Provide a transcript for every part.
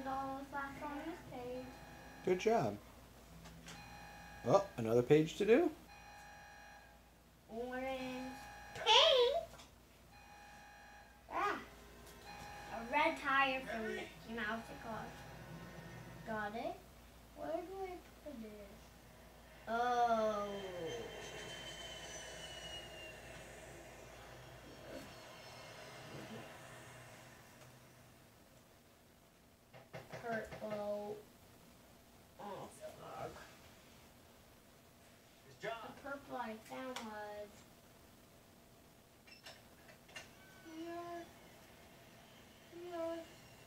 all the flaps on this page. Good job. Oh, another page to do. Orange. Pink. Ah. A red tire from Mickey Mouse car. Got it? Where do I put it? Oh. Purple. Oh, fuck. The purple I found was here. Here.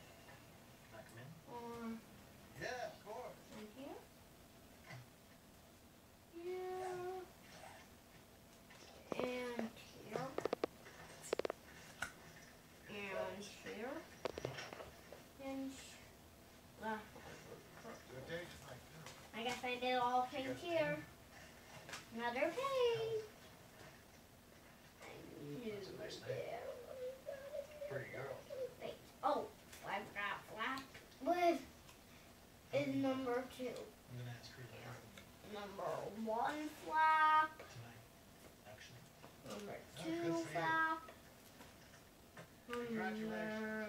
Or Yeah, of course. and here. Here. And here. And here. And Good day tonight. I guess I did all pink here. Another page. Pretty girl. Wait. Oh, I forgot flap. What is number 2? I'm gonna ask her Number 1 flap. tonight. Actually. Number Oh, good 2 for you. flap. Congratulations.